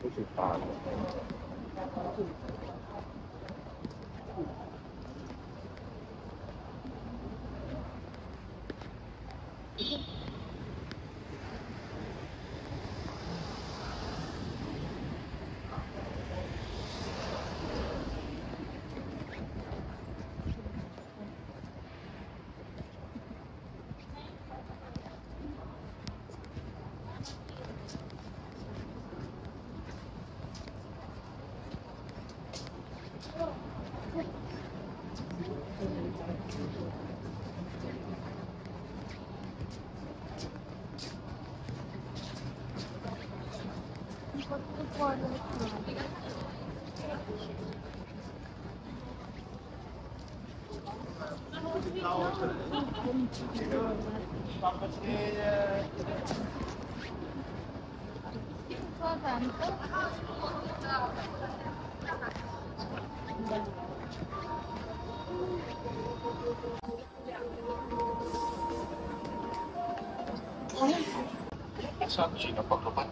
出去发的。上去的报个班。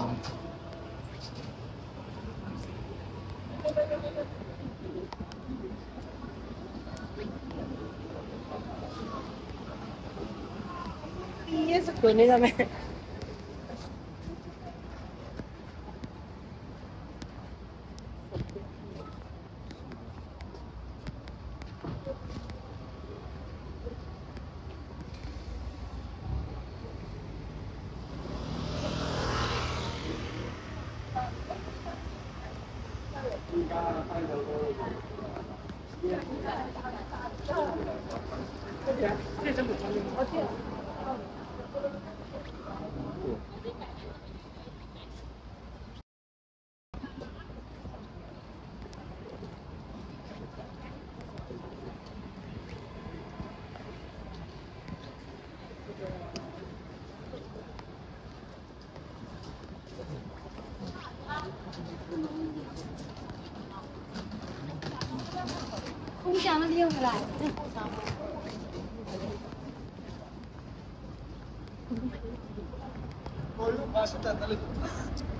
也是国内的没。空降了领回来， 我又发现在那里。